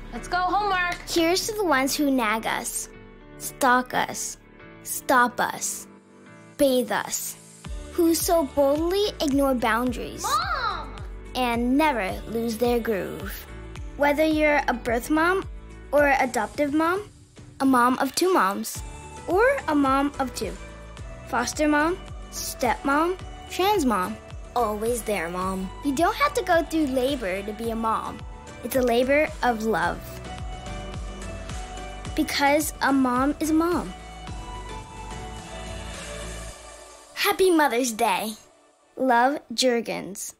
Let's go, homework. Here's to the ones who nag us, stalk us, stop us, bathe us, who so boldly ignore boundaries. Mom! And never lose their groove. Whether you're a birth mom or an adoptive mom, a mom of two moms, or a mom of two, foster mom, stepmom, trans mom, always there, mom. You don't have to go through labor to be a mom. It's a labor of love. Because a mom is a mom. Happy Mother's Day. Love, Jergens.